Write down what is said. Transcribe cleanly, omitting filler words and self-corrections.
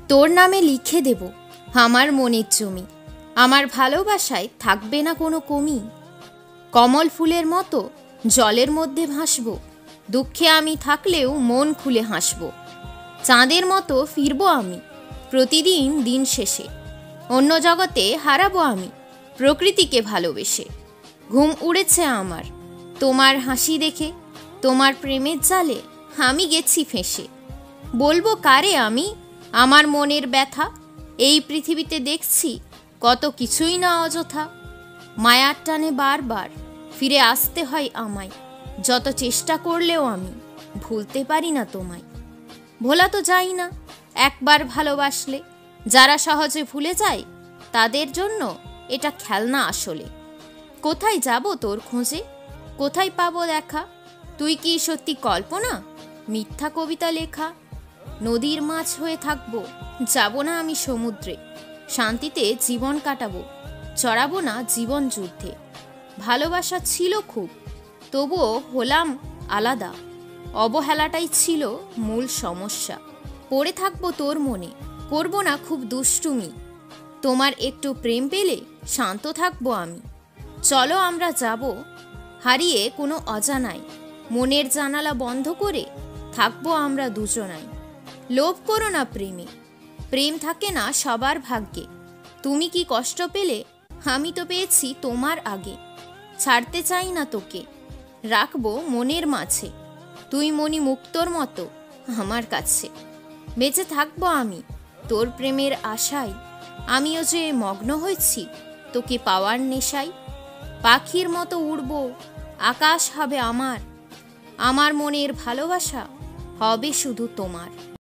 তোর নামে লিখে দেব আমার মনের জমি। আমার ভালোবাসায় থাকবে না কোনো কমি। কমল ফুলের মতো জলের মধ্যে ভাসব, দুঃখে আমি থাকলেও মন খুলে হাসব। চাঁদের মতো ফিরব আমি প্রতিদিন দিন শেষে, অন্য জগতে হারাবো আমি প্রকৃতিকে ভালোবেসে। ঘুম উড়েছে আমার তোমার হাসি দেখে, তোমার প্রেমের জালে আমি গেছি ফেঁসে। বলবো কারে আমি আমার মনের ব্যথা, এই পৃথিবীতে দেখছি কত কিছুই না অযথা। মায়ার টানে বারবার ফিরে আসতে হয় আমায়, যত চেষ্টা করলেও আমি ভুলতে পারি না তোমায়। ভোলা তো যাই না একবার ভালোবাসলে, যারা সহজে ভুলে যায় তাদের জন্য এটা খেলনা আসলে। কোথায় যাব তোর খোঁজে, কোথায় পাবো দেখা, তুই কি সত্যি কল্পনা মিথ্যা কবিতা লেখা। নদীর মাছ হয়ে থাকবো, যাব না আমি সমুদ্রে, শান্তিতে জীবন কাটাবো, চড়াবো না জীবন যুদ্ধে। ভালোবাসা ছিল খুব, তবুও হলাম আলাদা, অবহেলাটাই ছিল মূল সমস্যা। পড়ে থাকবো তোর মনে, করব না খুব দুষ্টুমি, তোমার একটু প্রেম পেলে শান্ত থাকবো আমি। চলো আমরা যাব হারিয়ে কোনো অজানায়, মনের জানালা বন্ধ করে থাকবো আমরা দুজনাই। লোভ করো না প্রেমে, প্রেম থাকে না সবার ভাগ্যে। তুমি কি কষ্ট পেলে, আমি তো পেয়েছি তোমার আগে। ছাড়তে চাই না তোকে, রাখবো মনের মাঝে, তুই মনি মুক্তোর মতো আমার কাছে। বেঁচে থাকবো আমি তোর প্রেমের আশায়, আমিও যে মগ্ন হয়েছি তোকে পাওয়ার নেশায়। পাখির মতো উড়বো, আকাশ হবে আমার, আমার মনের ভালোবাসা হবে শুধু তোমার।